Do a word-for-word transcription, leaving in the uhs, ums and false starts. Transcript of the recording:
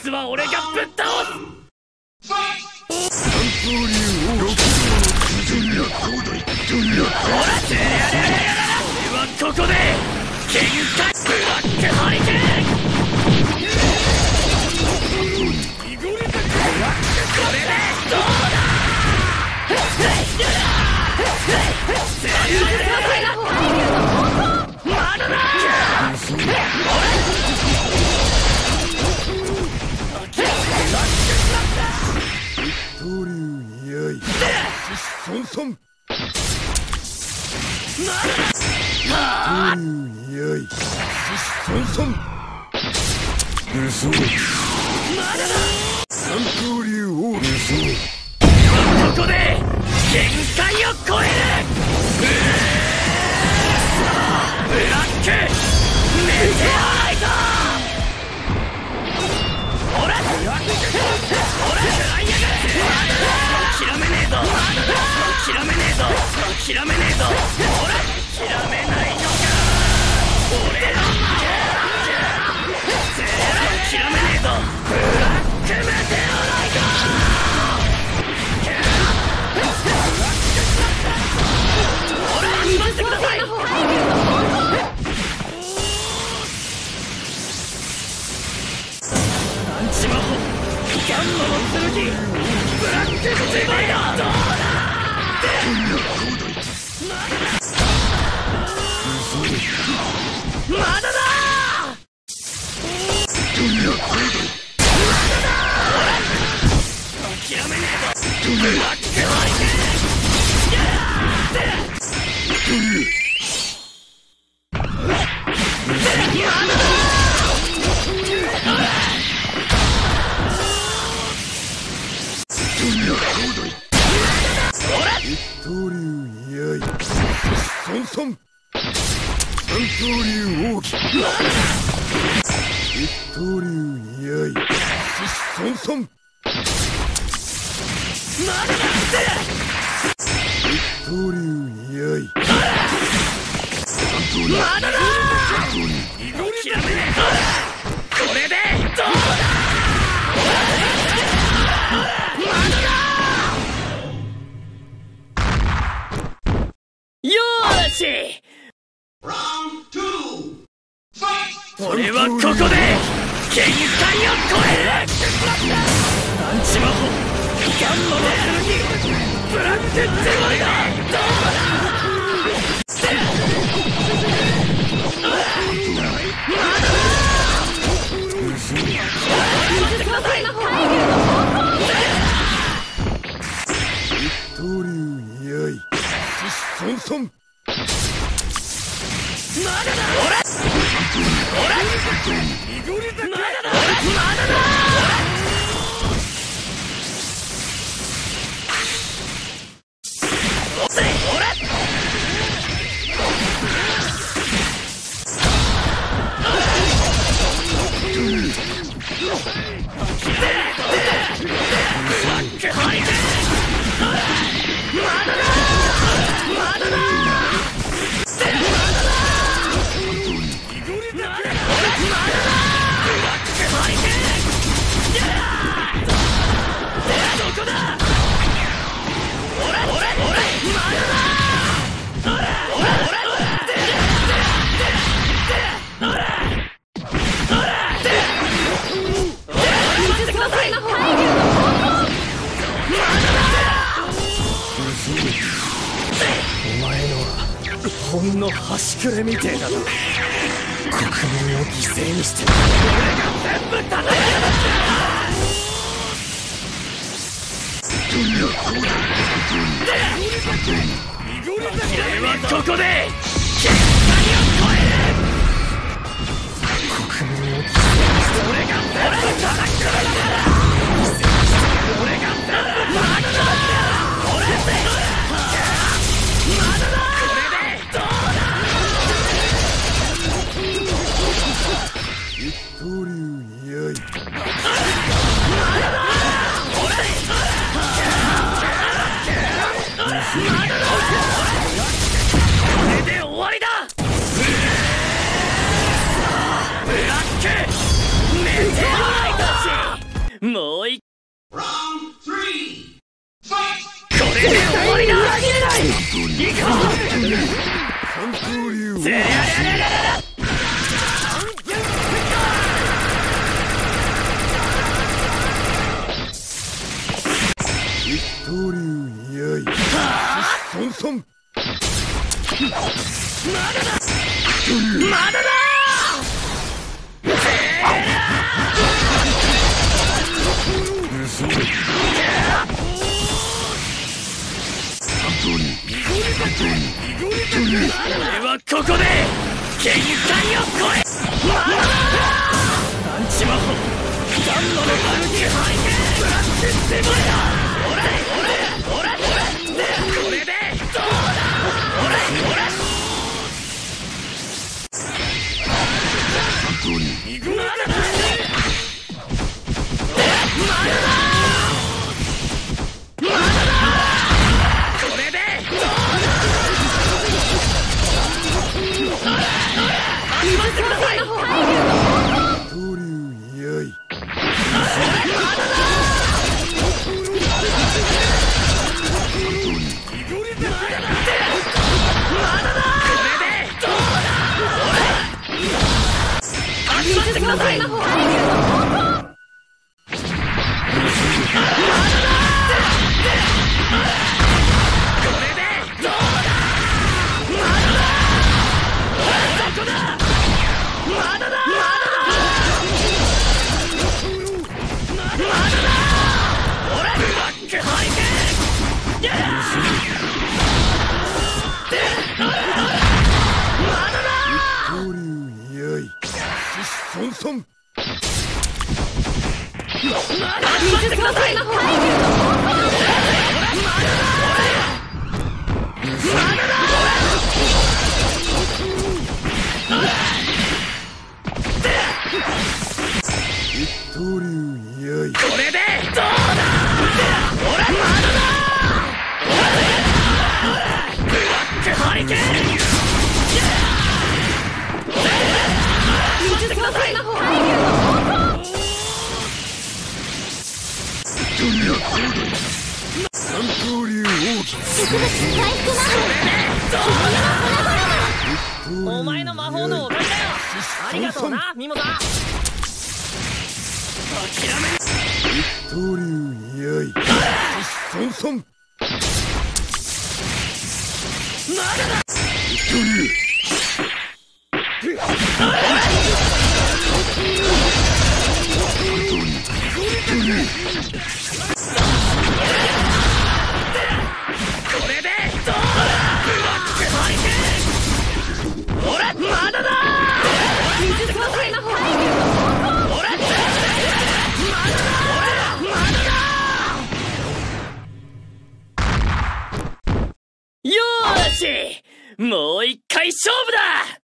つは俺がぶっ倒す。 三刀流王六のジュニア兄弟ジュニアほらてやれやれやれ。俺はここで限界ブラックハリケーン。これでどうだ。まだだ。 刀流居合シッソンソン。刀流居合シッソンソン。嘘。三刀流王嘘。 ここで限界を超える。ブラックメテオライト。ほらほら食らいやがれ。諦めねえぞ諦めねえぞ諦めねえぞ。ほら諦めないのか。俺の負け。諦めねえぞブラックメテオライト。しまってください。なんちまほガンマの剣ブラックディバイダー。どうだ。まだだ。諦めねえぞブラックハリケーン。 刀流居合ソンソン。三刀流王騎一刀流居合ソンソン。一刀流居合まだだ。諦めねえぞ。これでどうだ。まだだ。よーし。俺はここで限界を超える。なんちまほガンマの剣ブラックデバイダー。どうだ。 一刀流居合シッソンソン。 まだだ。ほらほらまだだ。まだだ。ほらほんの端くれみてえだな。国民を犠牲にして俺が全部叩きやがって。俺はここで限界を超える。国民を犠牲にして俺が全部叩きやがって。俺が全部叩きやがって。俺でまだだ。 一刀流居合これで終もう一ラウンドスリーファイこれで終わりだ。裏切れない。行こ三刀流う。せやりゃりゃりゃりゃ。 一刀流居合損損まだだまだだ俺はここで限界を超えまだだアンチ魔法ダンノのバルキハリケーンブラックセブンだ。オラオラオラオラこれでどうだ。オラオラまだだまだだまだだこれでどうだ。集まってください。 一刀流居合集まってください。 損損一刀流居合これでどうだ。ほらまだだブラックハリケーン待ってください。 三刀流奥義お前の魔法のおかげだよ。ありがとうなミモザ。 諦め一刀流居合損損まだだ一刀流これでどうだ。ブラックハリケーンほらまだだ見てください。ほらよーしもう一回勝負だ。